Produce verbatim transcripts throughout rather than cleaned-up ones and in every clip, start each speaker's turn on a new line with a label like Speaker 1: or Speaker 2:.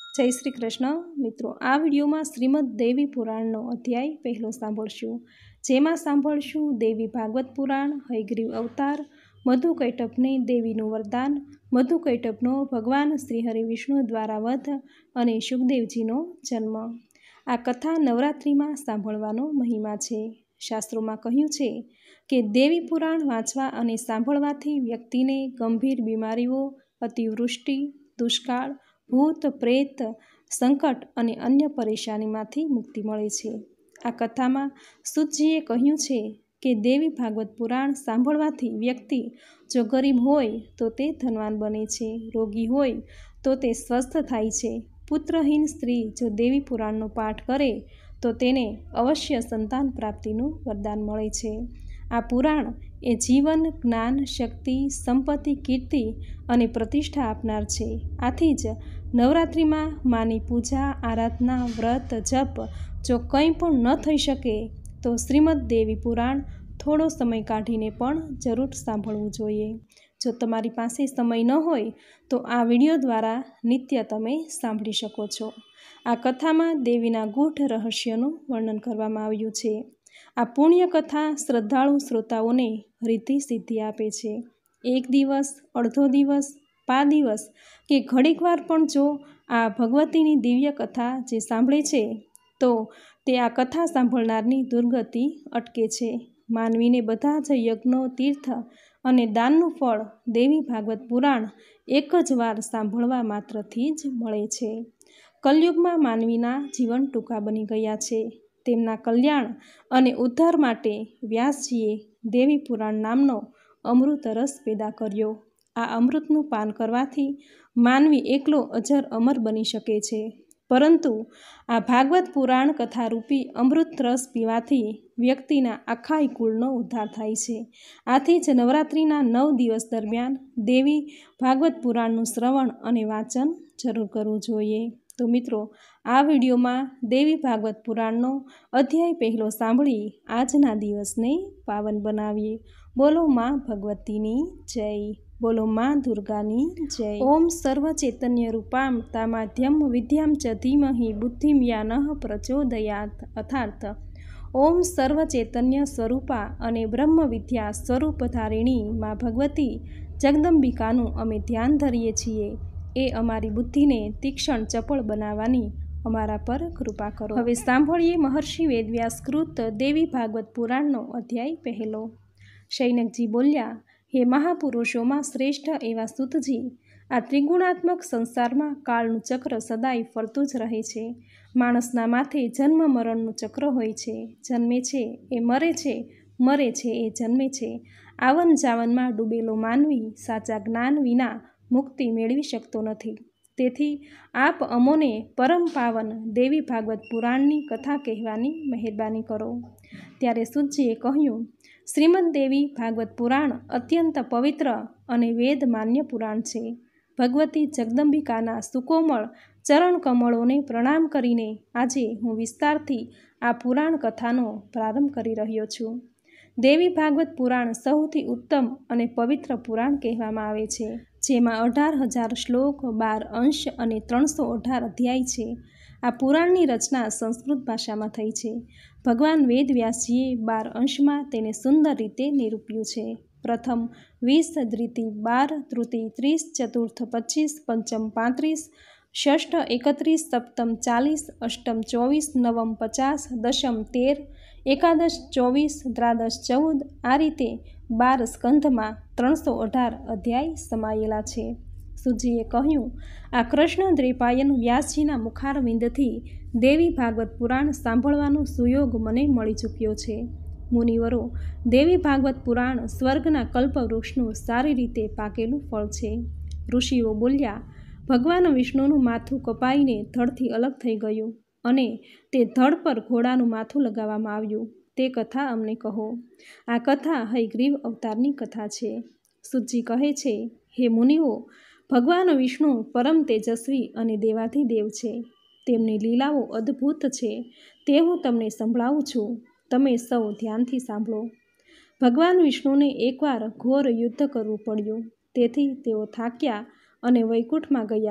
Speaker 1: જય શ્રી કૃષ્ણ મિત્રો, આ વિડીયોમાં શ્રીમદ દેવી પુરાણનો અધ્યાય પહેલો સાંભળશું, જેમાં સાંભળશું દેવી ભાગવત પુરાણ, હયગ્રીવ અવતાર, મધુકૈટભની દેવીનું વરદાન, મધુકૈટભનો ભગવાન શ્રી હરિ વિષ્ણુ દ્વારા વધ અને સુખદેવજીનો જન્મ. આ કથા નવરાત્રિમાં સાંભળવાનો મહિમા છે. શાસ્ત્રોમાં કહ્યું છે કે દેવી પુરાણ વાંચવા અને સાંભળવાથી વ્યક્તિને ગંભીર બીમારીઓ, અતિવૃષ્ટિ, દુષ્કાળ, ભૂત પ્રેત, સંકટ અને અન્ય પરેશાનીમાંથી મુક્તિ મળે છે. આ કથામાં સૂતજીએ કહ્યું છે કે દેવી ભાગવત પુરાણ સાંભળવાથી વ્યક્તિ જો ગરીબ હોય તો તે ધનવાન બને છે, રોગી હોય તો તે સ્વસ્થ થાય છે, પુત્રહીન સ્ત્રી જો દેવી પુરાણનો પાઠ કરે તો તેને અવશ્ય સંતાન પ્રાપ્તિનું વરદાન મળે છે. આ પુરાણ એ જીવન, જ્ઞાન, શક્તિ, સંપત્તિ, કીર્તિ અને પ્રતિષ્ઠા આપનાર છે. આથી જ નવરાત્રિમાં માની પૂજા, આરાધના, વ્રત, જપ જો કંઈ પણ ન થઈ શકે તો શ્રીમદ દેવી પુરાણ થોડો સમય કાઢીને પણ જરૂર સાંભળવું જોઈએ. જો તમારી પાસે સમય ન હોય તો આ વિડીયો દ્વારા નિત્ય તમે સાંભળી શકો છો. આ કથામાં દેવીના ગૂઢ રહસ્યનું વર્ણન કરવામાં આવ્યું છે. આ પુણ્ય કથા શ્રદ્ધાળુ શ્રોતાઓને રિદ્ધિ સિદ્ધિ આપે છે. એક દિવસ, અડધો દિવસ, પા દિવસ કે ઘડીકવાર પણ જો આ ભગવતીની દિવ્ય કથા જે સાંભળે છે તો તે આ કથા સાંભળનારની દુર્ગતિ અટકે છે. માનવીને બધા જ યજ્ઞો, તીર્થ અને દાનનું ફળ દેવી ભાગવત પુરાણ એક જ વાર સાંભળવા માત્રથી જ મળે છે. કલયુગમાં માનવીના જીવન ટૂંકા બની ગયા છે. તેમના કલ્યાણ અને ઉદ્ધાર માટે વ્યાસજીએ દેવી પુરાણ નામનો અમૃત રસ પેદા કર્યો. આ અમૃતનું પાન કરવાથી માનવી એકલો અજર અમર બની શકે છે, પરંતુ આ ભાગવત પુરાણ કથારૂપી અમૃત રસ પીવાથી વ્યક્તિના આખા કુળનો ઉદ્ધાર થાય છે. આથી જ નવરાત્રિના નવ દિવસ દરમિયાન દેવી ભાગવત પુરાણનું શ્રવણ અને વાંચન જરૂર કરવું જોઈએ. તો મિત્રો, આ વિડીયોમાં દેવી ભાગવત પુરાણનો અધ્યાય પહેલો સાંભળી આજના દિવસને પાવન બનાવીએ. બોલો માં ભગવતીની જય, બોલો માં દુર્ગાની જય. ઓમ સર્વ ચૈતન્ય રૂપામ તામાધ્યમ વિદ્યામ ચ ધીમહિ બુદ્ધિમ યાનઃ પ્રચોદયાત. અર્થાર્થ, ઓમ સર્વ ચૈતન્ય સ્વરૂપા અને બ્રહ્મ વિદ્યા સ્વરૂપધારિણી માં ભગવતી જગદંબિકાનું અમે ધ્યાન ધરીએ છીએ. એ અમારી બુદ્ધિને તીક્ષ્ણ ચપળ બનાવવાની અમારા પર કૃપા કરો. હવે સાંભળીએ મહર્ષિ વેદવ્યાસકૃત દેવી ભાગવત પુરાણનો અધ્યાય પહેલો. શૈનકજી બોલ્યા, હે મહાપુરુષોમાં શ્રેષ્ઠ એવા સૂતજી, આ ત્રિગુણાત્મક સંસારમાં કાળનું ચક્ર સદાય ફરતું જ રહે છે. માણસના માથે જન્મ મરણનું ચક્ર હોય છે. જન્મે છે એ મરે છે, મરે છે એ જન્મે છે. આવન જાવનમાં ડૂબેલો માનવી સાચા જ્ઞાન વિના મુક્તિ મેળવી શકતો નથી. તેથી આપ અમોને પરમ પાવન દેવી ભાગવત પુરાણની કથા કહેવાની મહેરબાની કરો. ત્યારે સૂતજીએ કહ્યું, શ્રીમદ દેવી ભાગવત પુરાણ અત્યંત પવિત્ર અને વેદ માન્ય પુરાણ છે. ભગવતી જગદંબિકાના સુકોમળ ચરણ કમળોને પ્રણામ કરીને આજે હું વિસ્તારથી આ પુરાણ કથાનો પ્રારંભ કરી રહ્યો છું. દેવી ભાગવત પુરાણ સૌથી ઉત્તમ અને પવિત્ર પુરાણ કહેવામાં આવે છે, જેમાં અઢાર હજાર શ્લોક, બાર અંશ અને ત્રણસો અઢાર અધ્યાય છે. આ પુરાણની રચના સંસ્કૃત ભાષામાં થઈ છે. ભગવાન વેદવ્યાસજીએ બાર અંશમાં તેને સુંદર રીતે નિરૂપ્યું છે. પ્રથમ વીસ, દ્વિતીય બાર, તૃતીય ત્રીસ, ચતુર્થ પચીસ, પંચમ પાંત્રીસ, ષષ્ઠ એકત્રીસ, સપ્તમ ચાલીસ, અષ્ટમ ચોવીસ, નવમ પચાસ, દશમ તેર, એકાદશ ચોવીસ, દ્વાદશ ચૌદ, આ રીતે બાર સ્કંધમાં ત્રણસો અઢાર અધ્યાય સમાયેલા છે. સૂતજીએ કહ્યું, આ કૃષ્ણ દ્વૈપાયન વ્યાસજીના મુખારવિંદથી દેવી ભાગવત પુરાણ સાંભળવાનો સુયોગ મને મળી ચૂક્યો છે. મુનિવરો, દેવી ભાગવત પુરાણ સ્વર્ગના કલ્પવૃક્ષનું સારી રીતે પાકેલું ફળ છે. ઋષિઓ બોલ્યા, ભગવાન વિષ્ણુનું માથું કપાઈને ધડથી અલગ થઈ ગયું અને તે ધડ પર ઘોડાનું માથું લગાવવામાં આવ્યું. તે કથા અમને કહો. આ કથા હયગ્રીવ અવતારની કથા છે. સૂતજી કહે છે, હે મુનિઓ, ભગવાન વિષ્ણુ પરમ તેજસ્વી અને દેવાધિદેવ છે. તેમની લીલાઓ અદ્ભુત છે. તે હું તમને સંભળાવું છું. તમે સૌ ધ્યાનથી સાંભળો. ભગવાન વિષ્ણુને એકવાર ઘોર યુદ્ધ કરવું પડ્યું. તેથી તેઓ થાક્યા અને વૈકુંઠમાં ગયા.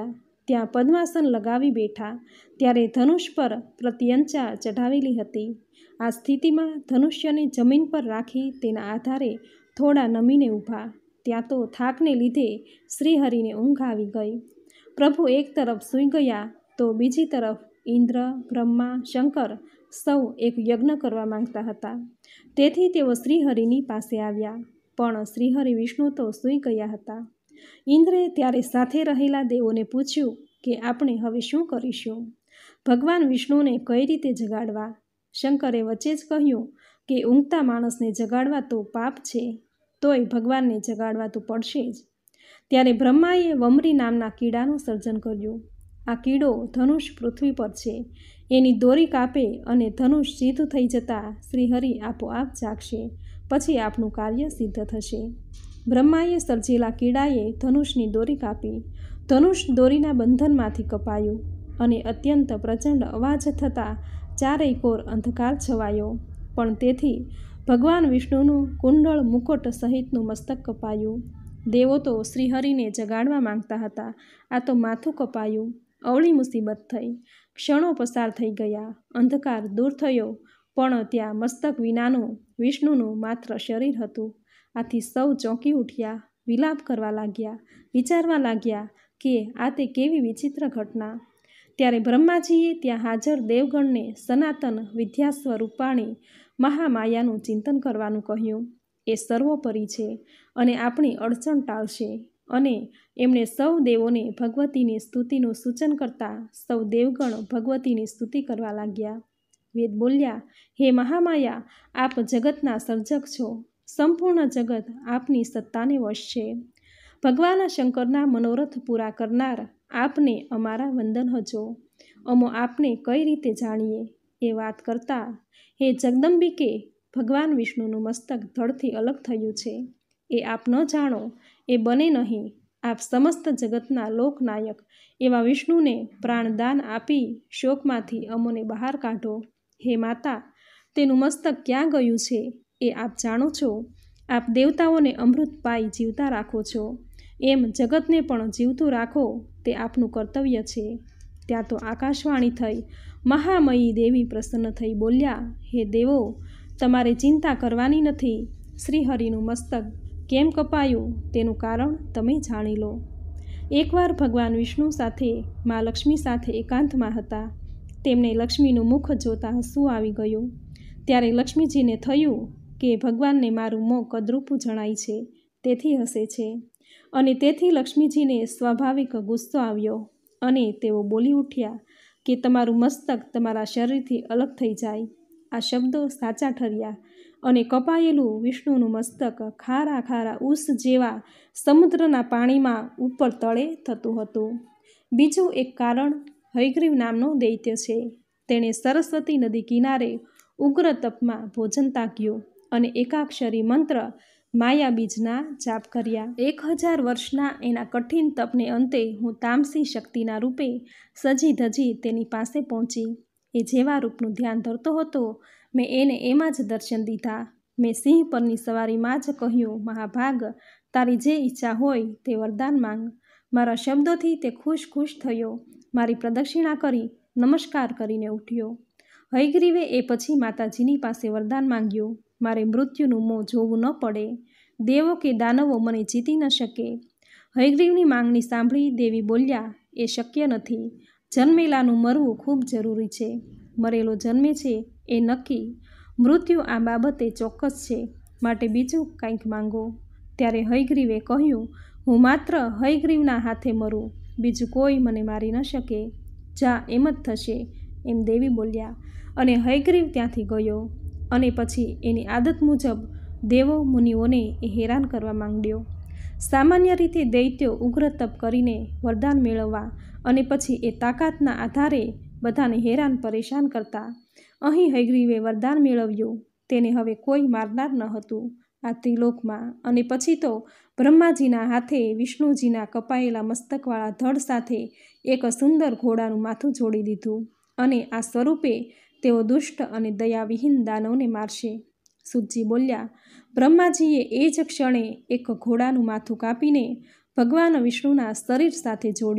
Speaker 1: ત્યાં પદ્માસન લગાવી બેઠા, ત્યારે ધનુષ પર પ્રત્યંચા ચઢાવેલી હતી. આ સ્થિતિમાં ધનુષ્યને જમીન પર રાખી તેના આધારે થોડા નમીને ઊભા. ત્યાં તો થાકને લીધે શ્રીહરિને ઊંઘ આવી ગઈ. પ્રભુ એક તરફ સૂઈ ગયા તો બીજી તરફ ઇન્દ્ર, બ્રહ્મા, શંકર સૌ એક યજ્ઞ કરવા માંગતા હતા. તેથી તેઓ શ્રીહરિની પાસે આવ્યા, પણ શ્રીહરિ વિષ્ણુ તો સૂઈ ગયા હતા. ઇન્દ્રે ત્યારે સાથે રહેલા દેવોને પૂછ્યું કે આપણે હવે શું કરીશું? ભગવાન વિષ્ણુને કઈ રીતે જગાડવા? શંકરે વચ્ચે જ કહ્યું કે ઊંઘતા માણસને જગાડવા તો પાપ છે, તોય ભગવાનને જગાડવા તો પડશે જ. ત્યારે બ્રહ્માએ વમરી નામના કીડાનું સર્જન કર્યું. આ કીડો ધનુષ પૃથ્વી પર છે, એની દોરી કાપે અને ધનુષ સીધું થઈ જતાં શ્રીહરિ આપોઆપ જાગશે, પછી આપનું કાર્ય સિદ્ધ થશે. બ્રહ્માએ સર્જેલા કીડાએ ધનુષની દોરી કાપી. ધનુષ દોરીના બંધનમાંથી કપાયું અને અત્યંત પ્રચંડ અવાજ થતાં ચારેય કોર અંધકાર છવાયો. પણ તેથી ભગવાન વિષ્ણુનું કુંડળ મુકુટ સહિતનું મસ્તક કપાયું. દેવો તો શ્રીહરિને જગાડવા માંગતા હતા, આ તો માથું કપાયું. અવળી મુસીબત થઈ. ક્ષણો પસાર થઈ ગયા, અંધકાર દૂર થયો, પણ ત્યાં મસ્તક વિનાનું વિષ્ણુનું માત્ર શરીર હતું. આથી સૌ ચોંકી ઉઠ્યા, વિલાપ કરવા લાગ્યા, વિચારવા લાગ્યા કે આ તે કેવી વિચિત્ર ઘટના. ત્યારે બ્રહ્માજીએ ત્યાં હાજર દેવગણને સનાતન વિદ્યા સ્વરૂપાણી મહામાયાનું ચિંતન કરવાનું કહ્યું. એ સર્વોપરી છે અને આપણી અડચણ ટાળશે. અને એમણે સૌ દેવોને ભગવતીની સ્તુતિનું સૂચન કરતા સૌ દેવગણ ભગવતીની સ્તુતિ કરવા લાગ્યા. વેદ બોલ્યા, હે મહામાયા, આપ જગતના સર્જક છો. સંપૂર્ણ જગત આપની સત્તાને વશ છે. ભગવાન શંકરના મનોરથ પૂરા કરનાર આપને અમારા વંદન હજો. અમો આપને કઈ રીતે જાણીએ? એ વાત કરતા, હે જગદંબિકે, ભગવાન વિષ્ણુનું મસ્તક ધડથી અલગ થયું છે. એ આપ ન જાણો એ બને નહીં. આપ સમસ્ત જગતના લોકનાયક એવા વિષ્ણુને પ્રાણદાન આપી શોકમાંથી અમોને બહાર કાઢો. હે માતા, તેનું મસ્તક ક્યાં ગયું છે એ આપ જાણો છો. આપ દેવતાઓને અમૃત પાઈ જીવતા રાખો છો, એમ જગતને પણ જીવતું રાખો તે આપનું કર્તવ્ય છે. ત્યાં તો આકાશવાણી થઈ. મહામયી દેવી પ્રસન્ન થઈ બોલ્યા, હે દેવો, તમારે ચિંતા કરવાની નથી. શ્રીહરિનું મસ્તક કેમ કપાયું તેનું કારણ તમે જાણી લો. એકવાર ભગવાન વિષ્ણુ સાથે મા લક્ષ્મી સાથે એકાંતમાં હતા. તેમને લક્ષ્મીનું મુખ જોતાં હસવું આવી ગયું. ત્યારે લક્ષ્મીજીને થયું કે ભગવાનને મારું મોં કદરૂપું જણાય છે, તેથી હસે છે. અને તેથી લક્ષ્મીજીને સ્વાભાવિક ગુસ્સો આવ્યો અને તેઓ બોલી ઉઠ્યા કે તમારું મસ્તક તમારા શરીરથી અલગ થઈ જાય. આ શબ્દો સાચા ઠર્યા અને કપાયેલું વિષ્ણુનું મસ્તક ખારા ખારા ઉસ જેવા સમુદ્રના પાણીમાં ઉપર તળે થતું હતું. બીજું એક કારણ હયગ્રીવ નામનો દૈત્ય છે. તેણે સરસ્વતી નદી કિનારે ઉગ્ર તપમાં ભોજન તાક્યું અને એકાક્ષરી મંત્ર માયાબીજના જાપ કર્યા. એક હજાર વર્ષના એના કઠિન તપને અંતે હું તામસી શક્તિના રૂપે સજી ધજી તેની પાસે પહોંચી. એ જેવા રૂપનું ધ્યાન ધરતો હતો, મેં એને એમાં જ દર્શન દીધા. મેં સિંહ પરની સવારીમાં જ કહ્યું, મહાભાગ, તારી જે ઈચ્છા હોય તે વરદાન માંગ. મારા શબ્દોથી તે ખુશ ખુશ થયો. મારી પ્રદક્ષિણા કરી નમસ્કાર કરીને ઉઠ્યો. હયગ્રીવે એ પછી માતાજીની પાસે વરદાન માંગ્યું, મારે મૃત્યુનું મોં જોવું ન પડે. દેવો કે દાનવો મને જીતી ન શકે. હયગ્રીવની માંગણી સાંભળી દેવી બોલ્યા, એ શક્ય નથી. જન્મેલાનું મરવું ખૂબ જરૂરી છે. મરેલો જન્મે છે એ નક્કી. મૃત્યુ આ બાબતે ચોક્કસ છે, માટે બીજું કંઈક માંગો. ત્યારે હયગ્રીવે કહ્યું, હું માત્ર હયગ્રીવના હાથે મરું, બીજું કોઈ મને મારી ન શકે. જા, એમ જ થશે, એમ દેવી બોલ્યા. અને હયગ્રીવ ત્યાંથી ગયો. અને પછી એની આદત મુજબ દેવો મુનિઓને એ હેરાન કરવા માંડ્યો. સામાન્ય રીતે દૈત્યો ઉગ્ર તપ કરીને વરદાન મેળવવા અને પછી એ તાકાતના આધારે બધાને હેરાન પરેશાન કરતા. અહીં હયગ્રીવે વરદાન મેળવ્યું. તેને હવે કોઈ મારનાર ન હતું આ ત્રિલોકમાં. અને પછી તો બ્રહ્માજીના હાથે વિષ્ણુજીના કપાયેલા મસ્તકવાળા ધડ સાથે એક સુંદર ઘોડાનું માથું જોડી દીધું. અને આ સ્વરૂપે તેઓ દુષ્ટ અને દયાવિહીન દાનવને મારશે. સુતજી બોલ્યા, બ્રહ્માજીએ એ જ ક્ષણે એક ઘોડાનું માથું કાપીને ભગવાન વિષ્ણુના શરીર સાથે જોડ્યું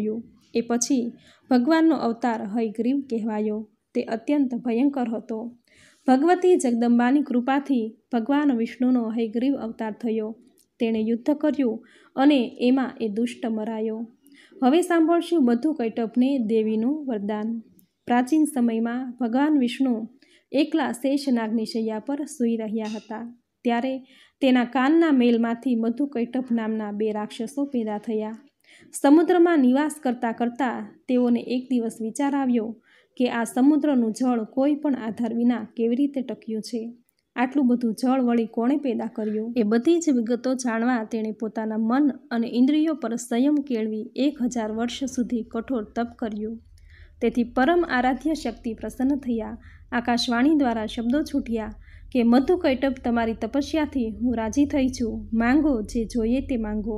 Speaker 1: એ પછી ભગવાનનો અવતાર હયગ્રીવ કહેવાયો. તે અત્યંત ભયંકર હતો. ભગવતી જગદંબાની કૃપાથી ભગવાન વિષ્ણુનો હયગ્રીવ અવતાર થયો. તેણે યુદ્ધ કર્યું અને એમાં એ દુષ્ટ મરાયો. હવે સાંભળશું મધુકૈટભને દેવીનું વરદાન. પ્રાચીન સમયમાં ભગવાન વિષ્ણુ એકલા શેષનાગની શૈયા પર સૂઈ રહ્યા હતા. ત્યારે તેના કાનના મેલમાંથી મધુકૈટભ નામના બે રાક્ષસો પેદા થયા. સમુદ્રમાં નિવાસ કરતાં કરતાં તેઓને એક દિવસ વિચાર આવ્યો કે આ સમુદ્રનું જળ કોઈ પણ આધાર વિના કેવી રીતે ટક્યું છે? આટલું બધું જળ વળી કોણે પેદા કર્યું? એ બધી જ વિગતો જાણવા તેણે પોતાના મન અને ઇન્દ્રિયો પર સંયમ કેળવી એક હજાર વર્ષ સુધી કઠોર તપ કર્યું. તેથી પરમ આરાધ્ય શક્તિ પ્રસન્ન થયા. આકાશવાણી દ્વારા શબ્દો છૂટ્યા કે મધુકૈટભ, તમારી તપસ્યાથી હું રાજી થઈ છું. માંગો, જે જોઈએ તે માંગો.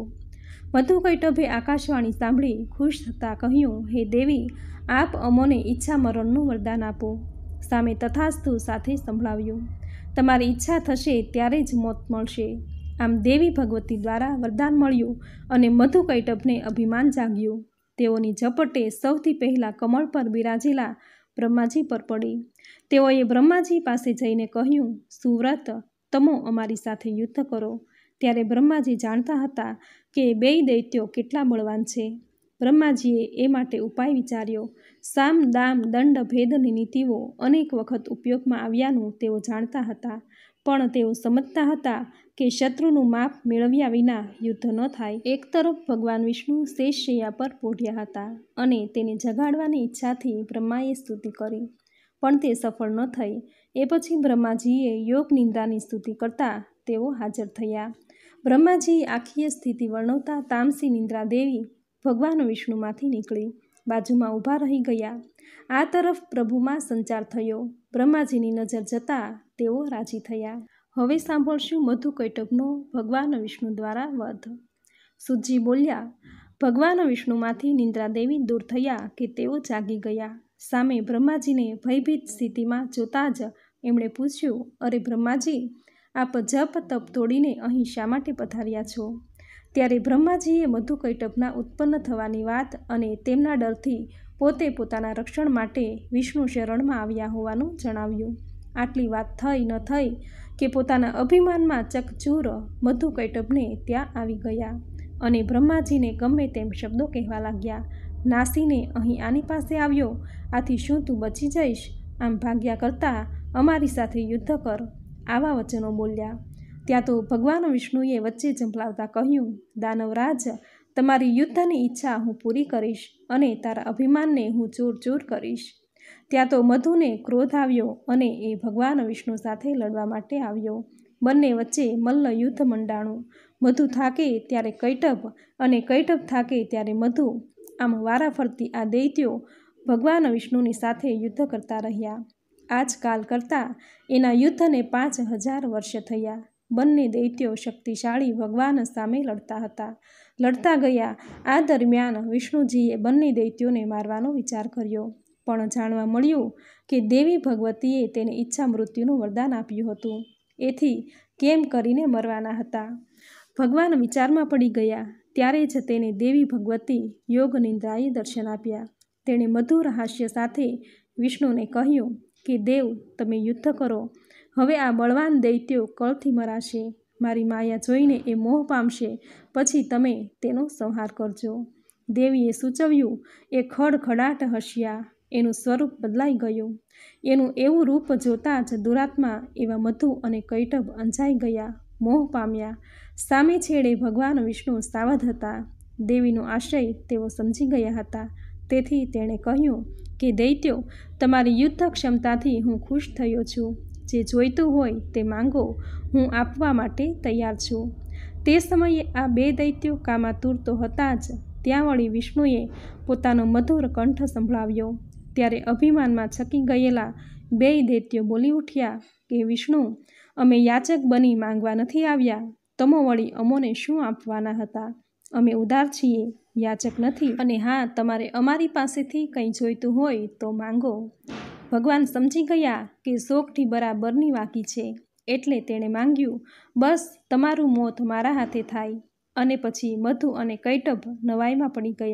Speaker 1: મધુકૈટભે આકાશવાણી સાંભળી ખુશ થતાં કહ્યું, હે દેવી, આપ અમોને ઈચ્છા મરણનું વરદાન આપો. સામે તથાસ્તુ સાથે સંભળાવ્યું, તમારી ઈચ્છા થશે ત્યારે જ મોત મળશે. આમ દેવી ભગવતી દ્વારા વરદાન મળ્યું અને મધુકૈટભને અભિમાન જાગ્યું. તેઓની ઝપટે સૌથી પહેલાં કમળ પર બિરાજેલા બ્રહ્માજી પર પડી. તેઓએ બ્રહ્માજી પાસે જઈને કહ્યું, સુવ્રત, તમો અમારી સાથે યુદ્ધ કરો. ત્યારે બ્રહ્માજી જાણતા હતા કે બેય દૈત્યો કેટલા બળવાન છે. બ્રહ્માજીએ એ માટે ઉપાય વિચાર્યો. સામ, દામ, દંડ, ભેદની નીતિઓ અનેક વખત ઉપયોગમાં આવ્યાનું તેઓ જાણતા હતા, પણ તેઓ સમજતા હતા કે શત્રુનું માપ મેળવ્યા વિના યુદ્ધ ન થાય. એક તરફ ભગવાન વિષ્ણુ શેષશૈયા પર પોઢ્યા હતા અને તેને જગાડવાની ઈચ્છાથી બ્રહ્માએ સ્તુતિ કરી, પણ તે સફળ ન થઈ. એ પછી બ્રહ્માજીએ યોગ નિંદ્રાની સ્તુતિ કરતા તેઓ હાજર થયા. બ્રહ્માજીએ આખી સ્થિતિ વર્ણવતા તામસી નિંદ્રા દેવી ભગવાન વિષ્ણુમાંથી નીકળી બાજુમાં ઊભા રહી ગયા. આ તરફ પ્રભુમાં સંચાર થયો. બ્રહ્માજીની નજર જતાં તેઓ રાજી થયા. હવે સાંભળશું મધુકૈટભનો ભગવાન વિષ્ણુ દ્વારા વધ. સુતજી બોલ્યા, ભગવાન વિષ્ણુમાંથી નિંદ્રા દેવી દૂર થયા કે તેઓ જાગી ગયા. સામે બ્રહ્માજીને ભયભીત સ્થિતિમાં જોતા જ એમણે પૂછ્યું, અરે બ્રહ્માજી, આપ જપ તપ તોડીને અહીં શા માટે પધાર્યા છો? ત્યારે બ્રહ્માજીએ મધુકૈટભના ઉત્પન્ન થવાની વાત અને તેમના ડરથી પોતે પોતાના રક્ષણ માટે વિષ્ણુ શરણમાં આવ્યા હોવાનું જણાવ્યું. આટલી વાત થઈ ન થઈ કે પોતાના અભિમાનમાં ચકચૂર મધુકૈટભને ત્યાં આવી ગયા અને બ્રહ્માજીને ગમે તેમ શબ્દો કહેવા લાગ્યા. નાસીને અહીં આની પાસે આવ્યો, આથી શું તું બચી જઈશ? આમ ભાગ્યા કરતાં અમારી સાથે યુદ્ધ કર. આવા વચનો બોલ્યા. ત્યાં તો ભગવાન વિષ્ણુએ વચ્ચે ઝંપલાવતા કહ્યું, દાનવરાજ, તમારી યુદ્ધની ઈચ્છા હું પૂરી કરીશ અને તારા અભિમાનને હું ચૂર ચૂર કરીશ. ત્યાં તો મધુને ક્રોધ આવ્યો અને એ ભગવાન વિષ્ણુ સાથે લડવા માટે આવ્યો. બંને વચ્ચે મલ્લ યુદ્ધ મંડાણું. મધુ થાકે ત્યારે કૈટભ અને કૈટભ થાકે ત્યારે મધુ, આમ વારાફરતી આ દૈત્યો ભગવાન વિષ્ણુની સાથે યુદ્ધ કરતા રહ્યા. આજકાલ કરતાં એના યુદ્ધને પાંચ હજાર વર્ષ થયા. બંને દૈત્યો શક્તિશાળી ભગવાન સામે લડતા હતા. લડતા ગયા. આ દરમિયાન વિષ્ણુજીએ બંને દૈત્યોને મારવાનો વિચાર કર્યો, પણ જાણવા મળ્યું કે દેવી ભગવતીએ તેને ઈચ્છા મૃત્યુનું વરદાન આપ્યું હતું. એથી કેમ કરીને મરવાના હતા? ભગવાન વિચારમાં પડી ગયા. ત્યારે જ તેને દેવી ભગવતી યોગ નિંદ્રાએ દર્શન આપ્યા. તેણે મધુર હાસ્ય સાથે વિષ્ણુને કહ્યું કે દેવ, તમે યુદ્ધ કરો. હવે આ બળવાન દૈત્યો કળથી મરાશે. મારી માયા જોઈને એ મોહ પામશે, પછી તમે તેનો સંહાર કરજો. દેવીએ સૂચવ્યું. એ ખડખડાટ હસ્યા. એનું સ્વરૂપ બદલાઈ ગયું. એનું એવું રૂપ જોતાં જ દુરાત્મા એવા મધુ અને કૈટભ અંજાઈ ગયા, મોહ પામ્યા. સામે છેડે ભગવાન વિષ્ણુ સાવધ હતા. દેવીનો આશય તેઓ સમજી ગયા હતા. તેથી તેણે કહ્યું કે દૈત્યો, તમારી યુદ્ધ ક્ષમતાથી હું ખુશ થયો છું. જે જોઈતું હોય તે માંગો, હું આપવા માટે તૈયાર છું. તે સમયે આ બે દૈત્યો કામાતુર તો હતા જ, ત્યાં વળી વિષ્ણુએ પોતાનો મધુર કંઠ સંભળાવ્યો. ત્યારે અભિમાનમાં છકી ગયેલા બેય દૈત્યો બોલી ઉઠ્યા કે વિષ્ણુ, અમે યાચક બની માંગવા નથી આવ્યા. તમો વળી અમોને શું આપવાના હતા? અમે ઉદાર છીએ, યાચક નથી. અને હા, તમારે અમારી પાસેથી કંઈ જોઈતું હોય તો માંગો. ભગવાન સમજી ગયા કે શોકથી બરાબરની વાકી છે, એટલે તેણે માંગ્યું, બસ તમારું મોત મારા હાથે થાય. અને પછી મધુ અને કૈટભ નવાઈમાં પડી ગયા.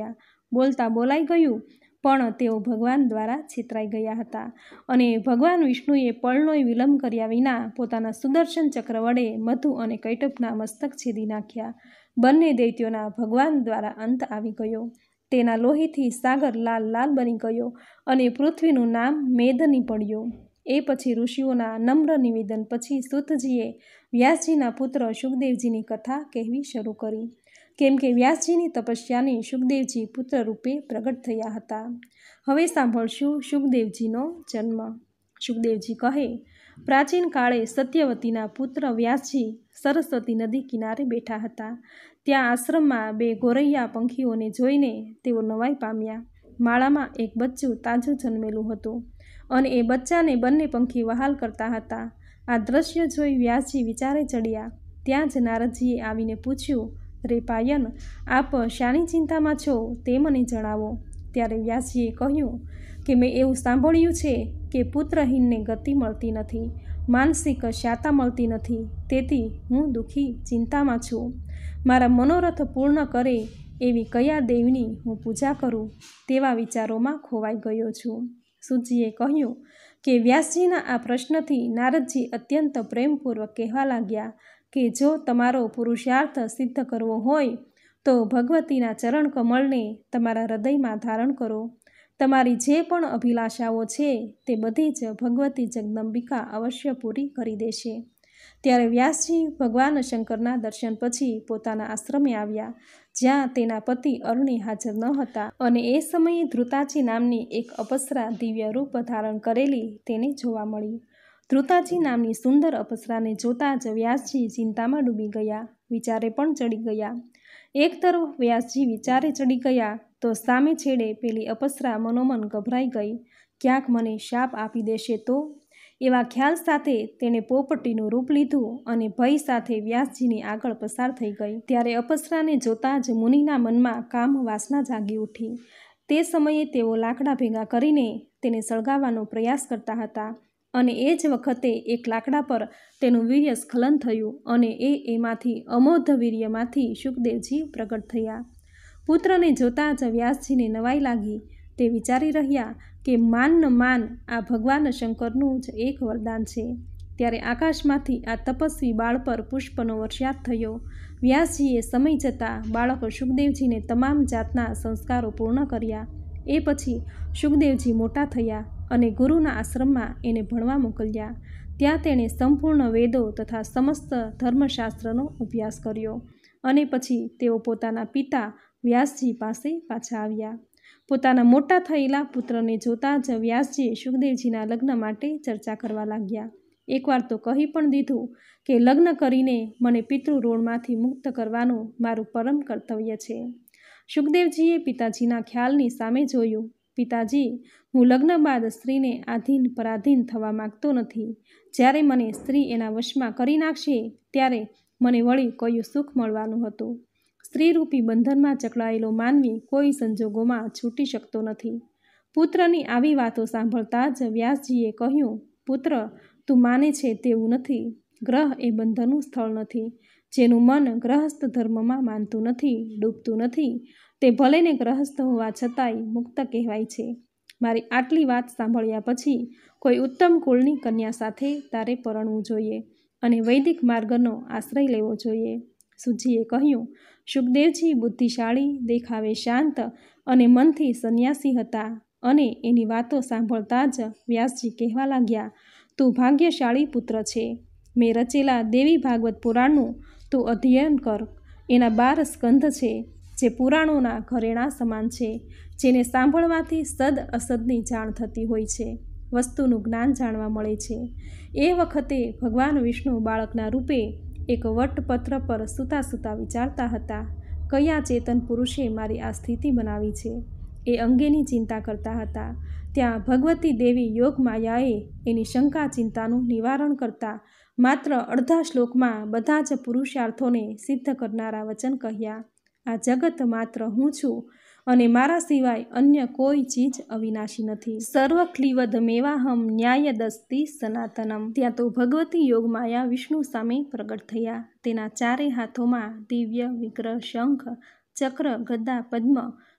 Speaker 1: બોલતા બોલાઈ ગયું, પણ તેઓ ભગવાન દ્વારા છેતરાઈ ગયા હતા અને ભગવાન વિષ્ણુએ પળનોય વિલંબ કર્યા વિના પોતાના સુદર્શન ચક્ર વડે મધુ અને કૈટભના મસ્તક છેદી નાખ્યા. બંને દૈત્યોના ભગવાન દ્વારા અંત આવી ગયો. તેના લોહીથી સાગર લાલ લાલ બની ગયો અને પૃથ્વીનું નામ મેદની પડ્યું. એ પછી ઋષિઓના નમ્ર નિવેદન પછી સૂતજીએ વ્યાસજીના પુત્ર શુકદેવજીની કથા કહેવી શરૂ કરી, કેમ કે વ્યાસજીની તપસ્યાની શુકદેવજી પુત્ર રૂપે પ્રગટ થયા હતા. હવે સાંભળશું શુકદેવજીનો જન્મ. શુકદેવજી કહે, પ્રાચીન કાળે સત્યવતીના પુત્ર વ્યાસજી સરસ્વતી નદી કિનારે બેઠા હતા. ત્યાં આશ્રમમાં બે ગોરૈયા પંખીઓને જોઈને તેઓ નવાઈ પામ્યા. માળામાં એક બચ્ચું તાજું જન્મેલું હતું અને એ બચ્ચાને બંને પંખી વહાલ કરતા હતા. આ દ્રશ્ય જોઈ વ્યાસજી વિચારે ચડ્યા. ત્યાં જ નારદજીએ આવીને પૂછ્યું, રે પાયન, આપ શાની ચિંતામાં છો તે મને જણાવો. ત્યારે વ્યાસજીએ કહ્યું કે મેં એવું સાંભળ્યું છે કે પુત્રહીનને ગતિ મળતી નથી, માનસિક શાતા મળતી નથી, તેથી હું દુઃખી ચિંતામાં છું. મારા મનોરથ પૂર્ણ કરે એવી કયા દેવની હું પૂજા કરું તેવા વિચારોમાં ખોવાઈ ગયો છું. સૂતજીએ કહ્યું કે વ્યાસજીના આ પ્રશ્નથી નારદજી અત્યંત પ્રેમપૂર્વક કહેવા લાગ્યા કે જો તમારો પુરુષાર્થ સિદ્ધ કરવો હોય તો ભગવતીના ચરણ કમળને તમારા હૃદયમાં ધારણ કરો. તમારી જે પણ અભિલાષાઓ છે તે બધી જ ભગવતી જગદંબિકા અવશ્ય પૂરી કરી દેશે. ત્યારે વ્યાસજી ભગવાન શંકરના દર્શન પછી પોતાના આશ્રમે આવ્યા, જ્યાં તેના પતિ અરુણી હાજર ન હતા અને એ સમયે ધ્રુતાજી નામની એક અપ્સરા દિવ્ય રૂપ ધારણ કરેલી તેને જોવા મળી. ધ્રુતાજી નામની સુંદર અપ્સરાને જોતા જ વ્યાસજી ચિંતામાં ડૂબી ગયા, વિચારે પણ ચડી ગયા. એક તરફ વ્યાસજી વિચારે ચડી ગયા તો સામે છેડે પેલી અપ્સરા મનોમન ગભરાઈ ગઈ. ક્યાંક મને શાપ આપી દેશે તો? એવા ખ્યાલ સાથે તેણે પોપટીનું રૂપ લીધું અને ભય સાથે વ્યાસજીની આગળ પસાર થઈ ગઈ. ત્યારે અપ્સરાને જોતાં જ મુનિના મનમાં કામ વાસના જાગી ઉઠી. તે સમયે તેઓ લાકડા ભેગા કરીને તેને સળગાવવાનો પ્રયાસ કરતા હતા અને એ જ વખતે એક લાકડા પર તેનું વીર્ય સ્ખલન થયું અને એ એમાંથી અમોઘ વીર્યમાંથી શુકદેવજી પ્રગટ થયા. પુત્રને જોતાં જ વ્યાસજીને નવાઈ લાગી. તે વિચારી રહ્યા કે માન ન માન આ ભગવાન શંકરનું જ એક વરદાન છે. ત્યારે આકાશમાંથી આ તપસ્વી બાળ પર પુષ્પનો વર્ષાત થયો. વ્યાસજીએ સમય જતાં બાળક શુકદેવજીને તમામ જાતના સંસ્કારો પૂર્ણ કર્યા. એ પછી શુકદેવજી મોટા થયા અને ગુરુના આશ્રમમાં એને ભણવા મોકલ્યા. ત્યાં તેણે સંપૂર્ણ વેદો તથા સમસ્ત ધર્મશાસ્ત્રનો અભ્યાસ કર્યો અને પછી તેઓ પોતાના પિતા વ્યાસજી પાસે પાછા આવ્યા. પોતાના મોટા થયેલા પુત્રને જોતાં જ વ્યાસજીએ શુકદેવજીના લગ્ન માટે ચર્ચા કરવા લાગ્યા. એકવાર તો કહી પણ દીધું કે લગ્ન કરીને મને પિતૃઋણમાંથી મુક્ત કરવાનું મારું પરમ કર્તવ્ય છે. શુકદેવજીએ પિતાજીના ખ્યાલની સામે જોયું. પિતાજી, હું લગ્ન બાદ સ્ત્રીને આધીન પરાધીન થવા માગતો નથી. જ્યારે મને સ્ત્રી એના વશમાં કરી નાખશે ત્યારે મને વળી કયું સુખ મળવાનું હતું? સ્ત્રીરૂપી બંધનમાં જકડાયેલો માનવી કોઈ સંજોગોમાં છૂટી શકતો નથી. પુત્રની આવી વાતો સાંભળતા જ વ્યાસજીએ કહ્યું, પુત્ર, તું માને છે તેવું નથી. ગ્રહ એ બંધનનું સ્થળ નથી. જેનું મન ગ્રહસ્થ ધર્મમાં માનતું નથી, ડૂબતું નથી, તે ભલે ને ગ્રહસ્થ હોવા છતાંય મુક્ત કહેવાય છે. મારી આટલી વાત સાંભળ્યા પછી કોઈ ઉત્તમ કુળની કન્યા સાથે તારે પરણવું જોઈએ અને વૈદિક માર્ગનો આશ્રય લેવો જોઈએ. સૂતજીએ કહ્યું, શુકદેવજી બુદ્ધિશાળી, દેખાવે શાંત અને મનથી સંન્યાસી હતા અને એની વાતો સાંભળતા જ વ્યાસજી કહેવા લાગ્યા, તું ભાગ્યશાળી પુત્ર છે. મેં રચેલા દેવી ભાગવત પુરાણનું તું અધ્યયન કર. એના બાર સ્કંધ છે જે પુરાણોના ઘરેણાં સમાન છે, જેને સાંભળવાથી સદ અસદની જાણ થતી હોય છે, વસ્તુનું જ્ઞાન જાણવા મળે છે. એ વખતે ભગવાન વિષ્ણુ બાળકના રૂપે એક વટપત્ર પર સૂતા સૂતા વિચારતા હતા, કયા ચેતન પુરુષે મારી આ સ્થિતિ બનાવી છે એ અંગેની ચિંતા કરતા હતા. ત્યાં ભગવતી દેવી યોગ માયાએ એની શંકા ચિંતાનું નિવારણ કરતા માત્ર અડધા શ્લોકમાં બધા જ પુરુષાર્થોને સિદ્ધ કરનારા વચન કહ્યા. આ જગત માત્ર હું છું અને મારા સિવાય અન્ય કોઈ ચીજ અવિનાશી નથી. સર્વ ક્લિવદ મેવાહમ ન્યાયદસ્તિ સનાતનમ. ત્યાં તો ભગવતી યોગમાયા વિષ્ણુ સામે પ્રગટ થયા. તેના ચારે હાથોમાં દિવ્ય વિગ્રહ, શંખ, ચક્ર, ગદા, પદ્મ,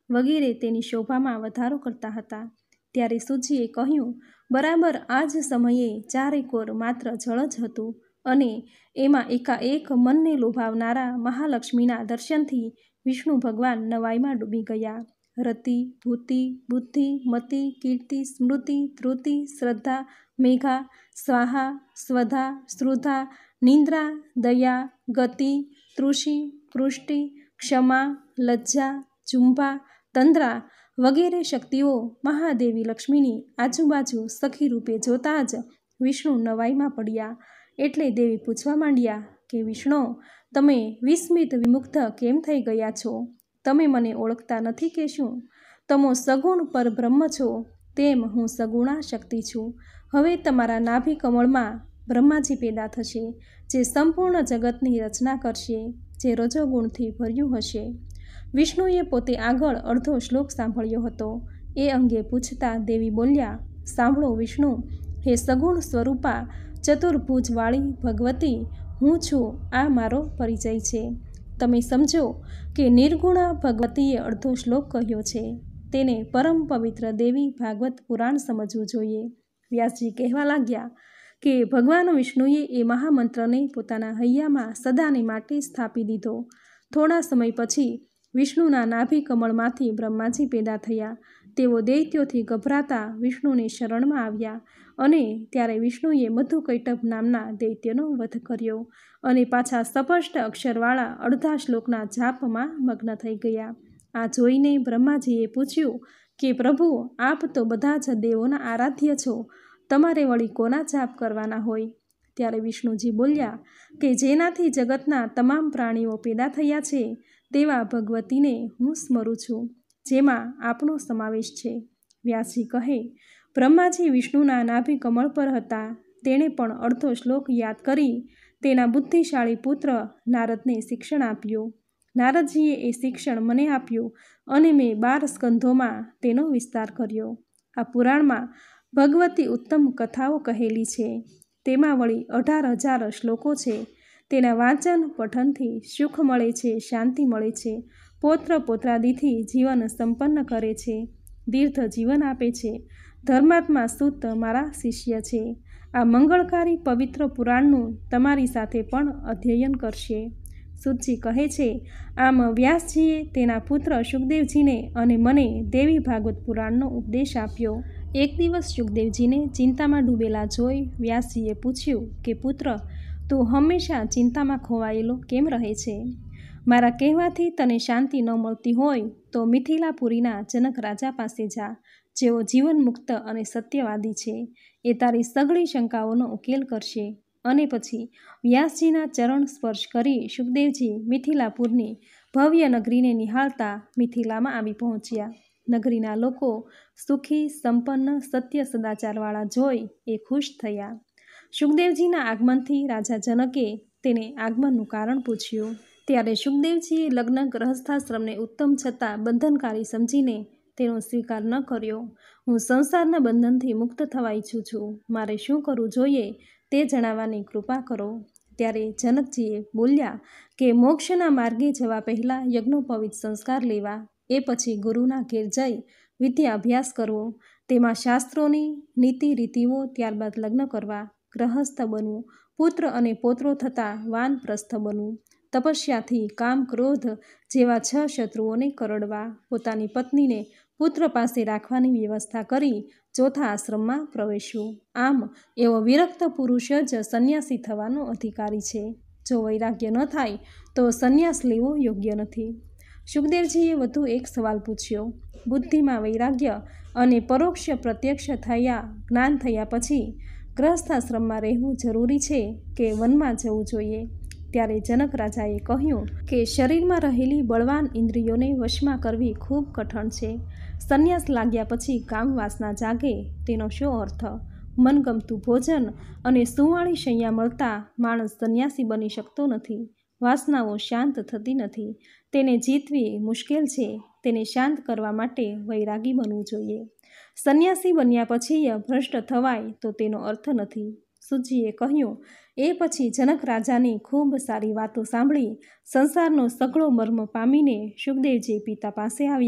Speaker 1: વગેરે તેની શોભામાં વધારો કરતા હતા. ત્યારે સૂજીએ કહ્યું, બરાબર આ જ સમયે ચારેકોર માત્ર જળ જ હતું અને એમાં એકાએક મનને લોભાવનારા મહાલક્ષ્મીના દર્શનથી વિષ્ણુ ભગવાન નવાઈમાં ડૂબી ગયા. રતિ, ભૂતિ, બુદ્ધિ, મતિ, કીર્તિ, સ્મૃતિ, ધૃતિ, શ્રદ્ધા, મેઘા, સ્વાહા, સ્વધા, શ્રુધા, નિંદ્રા, દયા, ગતિ, તૃષિ, પૃષ્ટિ, ક્ષમા, લજ્જા, જુંભા, તંદ્રા વગેરે શક્તિઓ મહાદેવી લક્ષ્મીની આજુબાજુ સખી રૂપે જોતા જ વિષ્ણુ નવાઈમાં પડ્યા. એટલે દેવી પૂછવા માંડ્યા કે વિષ્ણુ, તમે વિસ્મિત વિમુગ્ધ કેમ થઈ ગયા છો? તમે મને ઓળખતા નથી કે શું? તમો સગુણ પરબ્રહ્મ છો, તેમ હું સગુણા શક્તિ છું. હવે તમારા નાભિ કમળમાં બ્રહ્માજી પેદા થશે, જે સંપૂર્ણ જગતની રચના કરશે, જે રજોગુણથી ભર્યું હશે. વિષ્ણુએ પોતે આગળ અડધો શ્લોક સાંભળ્યો હતો. એ અંગે પૂછતા દેવી બોલ્યા, સાંભળો વિષ્ણુ, હે સગુણ સ્વરૂપા ચતુર્ભુજવાળી ભગવતી, હું છું, આ મારો પરિચય છે. તમે સમજો કે નિર્ગુણા ભગવતીએ અડધો શ્લોક કહ્યો છે. તેને પરમ પવિત્ર દેવી ભાગવત પુરાણ સમજવું જોઈએ. વ્યાસજી કહેવા લાગ્યા કે ભગવાન વિષ્ણુએ એ મહામંત્રને પોતાના હૈયામાં સદાને માટે સ્થાપી દીધો. થોડા સમય પછી વિષ્ણુના નાભિ કમળમાંથી બ્રહ્માજી પેદા થયા. તેઓ દૈત્યોથી ગભરાતા વિષ્ણુને શરણમાં આવ્યા અને ત્યારે વિષ્ણુએ મધુકૈટભ નામના દૈત્યનો વધ કર્યો અને પાછા સ્પષ્ટ અક્ષરવાળા અડધા શ્લોકના જાપમાં મગ્ન થઈ ગયા. આ જોઈને બ્રહ્માજીએ પૂછ્યું કે પ્રભુ, આપ તો બધા જ દેવોના આરાધ્ય છો, તમારે વળી કોના જાપ કરવાના હોય? ત્યારે વિષ્ણુજી બોલ્યા કે જેનાથી જગતના તમામ પ્રાણીઓ પેદા થયા છે તેવા ભગવતીને હું સ્મરું છું, જેમાં આપનો સમાવેશ છે. વ્યાસજી કહે, બ્રહ્માજી વિષ્ણુના નાભિ કમળ પર હતા. તેણે પણ અડધો શ્લોક યાદ કરી તેના બુદ્ધિશાળી પુત્ર નારદને શિક્ષણ આપ્યું. નારદજીએ એ શિક્ષણ મને આપ્યું અને મેં બાર સ્કંધોમાં તેનો વિસ્તાર કર્યો. આ પુરાણમાં ભગવતી ઉત્તમ કથાઓ કહેલી છે. તેમાં વળી અઢાર હજાર શ્લોકો છે. તેના વાંચન પઠનથી સુખ મળે છે, શાંતિ મળે છે, પૌત્ર પૌત્રાદિથી જીવન સંપન્ન કરે છે, દીર્ઘ જીવન આપે છે. ધર્માત્મા સૂત મારા શિષ્ય છે. આ મંગળકારી પવિત્ર પુરાણનું તમારી સાથે પણ અધ્યયન કરશે. સૂતજી કહે છે, આમ વ્યાસજીએ તેના પુત્ર શુકદેવજીને અને મને દેવી ભાગવત પુરાણનો ઉપદેશ આપ્યો. એક દિવસ શુકદેવજીને ચિંતામાં ડૂબેલા જોઈ વ્યાસજીએ પૂછ્યું કે પુત્ર, તું હંમેશા ચિંતામાં ખોવાયેલો કેમ રહે છે? મારા કહેવાથી તને શાંતિ ન મળતી હોય તો મિથિલાપુરીના જનક રાજા પાસે જા, જેઓ જીવન મુક્ત અને સત્યવાદી છે. એ તારી સઘળી શંકાઓનો ઉકેલ કરશે. અને પછી વ્યાસજીના ચરણ સ્પર્શ કરી શુકદેવજી મિથિલાપુરની ભવ્ય નગરીને નિહાળતા મિથિલામાં આવી પહોંચ્યા. નગરીના લોકો સુખી, સંપન્ન, સત્ય સદાચારવાળા જોઈ એ ખુશ થયા. શુકદેવજીના આગમનથી રાજા જનકે તેને આગમનનું કારણ પૂછ્યું. ત્યારે શુકદેવજીએ લગ્ન ગ્રહસ્થાશ્રમને ઉત્તમ છતાં બંધનકારી સમજીને તેનો સ્વીકાર ન કર્યો. હું સંસારના બંધનથી મુક્ત થવા ઈચ્છું છું. મારે શું કરવું જોઈએ તે જણાવવાની કૃપા કરો. ત્યારે જનકજીએ બોલ્યા કે મોક્ષના માર્ગે જવા પહેલાં યજ્ઞોપવિત સંસ્કાર લેવા, એ પછી ગુરુના ઘેર જઈ વિદ્યા અભ્યાસ કરવો, તેમાં શાસ્ત્રોની નીતિ રીતિઓ, ત્યારબાદ લગ્ન કરવા, ગ્રહસ્થ બનવું, પુત્ર અને પૌત્રો થતાં વાનપ્રસ્થ બનવું, તપસ્યાથી કામ ક્રોધ જેવા છ શત્રુઓને કરડવા, પોતાની પત્નીને પુત્ર પાસે રાખવાની વ્યવસ્થા કરી ચોથા આશ્રમમાં પ્રવેશવું. આમ એવો વિરક્ત પુરુષ જ સંન્યાસી થવાનો અધિકારી છે. જો વૈરાગ્ય ન થાય તો સંન્યાસ લેવો યોગ્ય નથી. શુકદેવજીએ વધુ એક સવાલ પૂછ્યો. બુદ્ધિમાં વૈરાગ્ય અને પરોક્ષ પ્રત્યક્ષ થયા જ્ઞાન થયા પછી ગ્રહસ્થાશ્રમમાં રહેવું જરૂરી છે કે વનમાં જવું જોઈએ? ત્યારે જનક રાજાએ કહ્યું કે શરીરમાં રહેલી બળવાન ઇન્દ્રિયોને વશમાં કરવી ખૂબ કઠણ છે. સંન્યાસ લાગ્યા પછી કામ વાસના જાગે તેનો શો અર્થ? મનગમતું ભોજન અને સુંવાળી શૈયા મળતા માણસ સંન્યાસી બની શકતો નથી. વાસનાઓ શાંત થતી નથી. તેને જીતવી મુશ્કેલ છે. તેને શાંત કરવા માટે વૈરાગી બનવું જોઈએ. સંન્યાસી બન્યા પછી ભ્રષ્ટ થવાય તો તેનો અર્થ નથી. સૂતજીએ કહ્યું. એ પછી જનક રાજાની ખૂબ સારી વાતો સાંભળી સંસારનો સઘળો મર્મ પામીને શુકદેવજી પિતા પાસે આવ્યા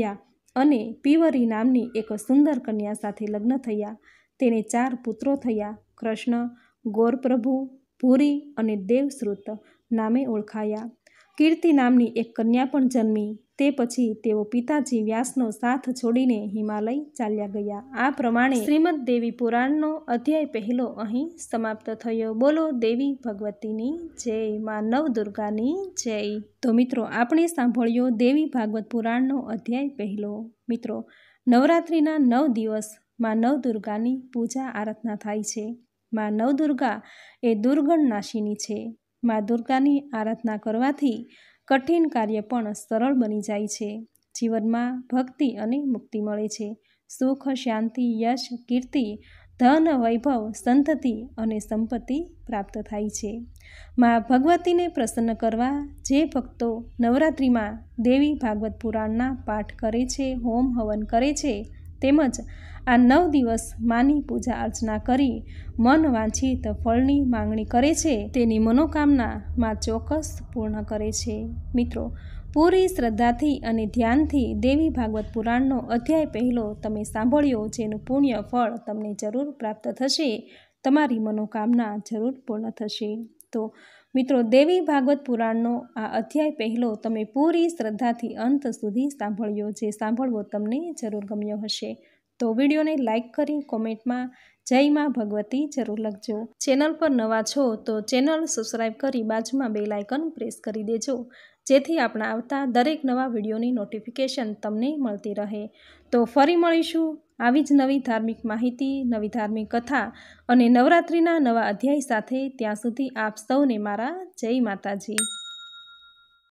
Speaker 1: અને પીવરી નામની એક સુંદર કન્યા સાથે લગ્ન થયા. તેને ચાર પુત્રો થયા. કૃષ્ણ, ગૌરપ્રભુ, ભૂરી અને દેવશ્રુત નામે ઓળખાયા. કીર્તિ નામની એક કન્યા પણ જન્મી. તે પછી તેઓ પિતાજી વ્યાસનો સાથ છોડીને હિમાલય ચાલ્યા ગયા. આ પ્રમાણે શ્રીમદ દેવી પુરાણનો અધ્યાય પહેલો અહીં સમાપ્ત થયો. બોલો દેવી ભગવતીની જય, માં નવદુર્ગાની જય. તો મિત્રો, આપણે સાંભળ્યો દેવી ભાગવત પુરાણનો અધ્યાય પહેલો. મિત્રો, નવરાત્રિના નવ દિવસ માં નવદુર્ગાની પૂજા આરાધના થાય છે. માં નવદુર્ગા એ દુર્ગણ નાશિની છે. માં દુર્ગાની આરાધના કરવાથી કઠિન કાર્ય પણ સરળ બની જાય છે. જીવનમાં ભક્તિ અને મુક્તિ મળે છે. સુખ, શાંતિ, યશ, કીર્તિ, ધન, વૈભવ, સંતતિ અને સંપત્તિ પ્રાપ્ત થાય છે. માં ભગવતીને પ્રસન્ન કરવા જે ભક્તો નવરાત્રિમાં દેવી ભાગવત પુરાણના પાઠ કરે છે, હોમ હવન કરે છે, તેમજ આ નવ દિવસ માની પૂજા અર્ચના કરી મન વાંછિત ફળની માંગણી કરે છે, તેની મનોકામના માં ચોક્કસ પૂર્ણ કરે છે. મિત્રો, પૂરી શ્રદ્ધાથી અને ધ્યાનથી દેવી ભાગવત પુરાણનો અધ્યાય પહેલો તમે સાંભળ્યો, જેનું પુણ્ય ફળ તમને જરૂર પ્રાપ્ત થશે. તમારી મનોકામના જરૂર પૂર્ણ થશે. તો મિત્રો, દેવી ભાગવત પુરાણનો આ અધ્યાય પહેલો તમે પૂરી શ્રદ્ધાથી અંત સુધી સાંભળ્યો, જે સાંભળવો તમને જરૂર ગમ્યો હશે. તો વિડીયોને લાઇક કરી કોમેન્ટમાં જય માં ભગવતી જરૂર લખજો. ચેનલ પર નવા છો તો ચેનલ સબસ્ક્રાઈબ કરી બાજુમાં બેલ આઇકન પ્રેસ કરી દેજો, જેથી આપણા આવતા દરેક નવા વિડીયોની નોટિફિકેશન તમને મળતી રહે. તો ફરી મળીશું આવી જ નવી ધાર્મિક માહિતી, નવી ધાર્મિક કથા અને નવરાત્રિના નવા અધ્યાય સાથે. ત્યાં સુધી આપ સૌને મારા જય માતાજી.